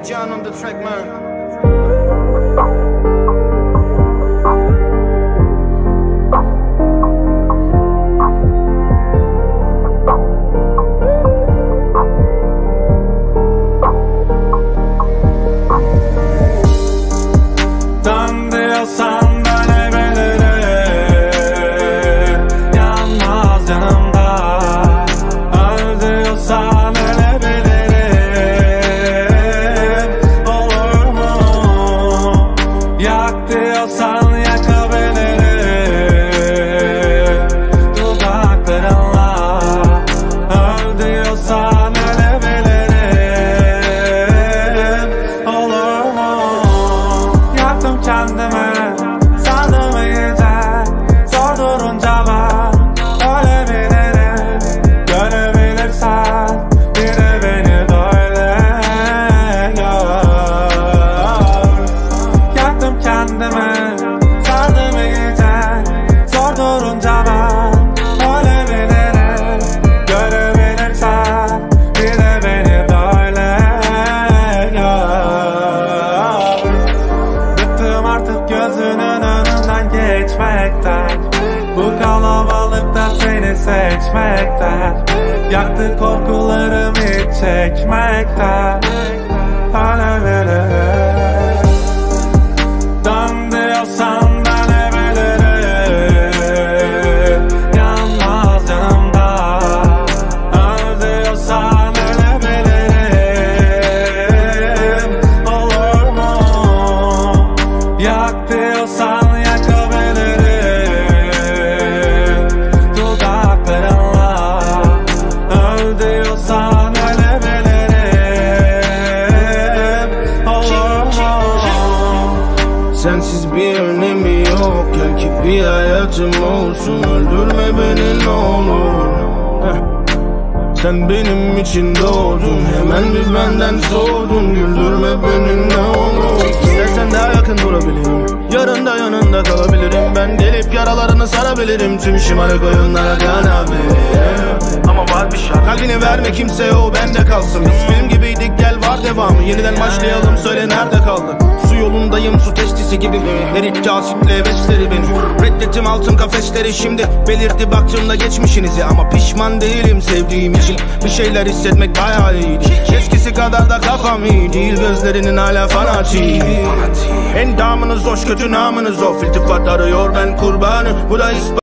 John on the track, man. Diyorsan ölebilirim, yanmaz yanımda. Öl diyorsan ölebilirim, olur mu? Yak diyorsan yakabilirim dudaklarınla. Öl diyorsan ölebilirim, olur mu? Yaktım kendimi, sandım iyice, zor durunca ben ölebilirim. Görebilirsen bir de beni böyle gör. Yaktım kendimi, sandım iyice, zor durunca ben ölebilirim. Görebilirsen bir de beni böyle gör. Bıktım artık gözünün önünden geçmekten, bu kalabalıkta seni seçmekten. Yaktı korkularımı hiç çekmekten. Ölebilirim. Dön diyorsan dönebilirim, yanmaz yanımda. Öl diyorsan ölebilirim, olur mu? Yak diyorsan yakabilirim dudaklarınla. Öl diyorsan ölebilirim, olur mu? Sensiz bir önemi yok, gel ki bir hayatım olsun. Öldürme beni ne olur. Sen benim için doğdun, hemen bir benden soğudun. Güldürme beni ne olur. İstersen daha yakın durabilirim, yarın da yanında kalabilirim. Ben gelip yaralarını sarabilirim, tüm şımarık oyunlara kanabilirim. Ama var bir şart, kalbini verme kimseye, o bende kalsın. Biz film gibiydik, gel var devamı. Yeniden başlayalım, söyle nerede kaldın? Su yolundayım, su testisi gibi. Her iddiasıyla besleri beni. Reddettim altın kafesleri, şimdi belirdi baktığımda geçmişinizi. Ama pişman değilim sevdiğim için, bir şeyler hissetmek bayağı iyiydi. Eskisi kadar da kafam iyi değil, gözlerinin hala fanatik. Endamınız hoş, kötü namınız of. İltifat arıyor, ben kurbanı, bu da ispat.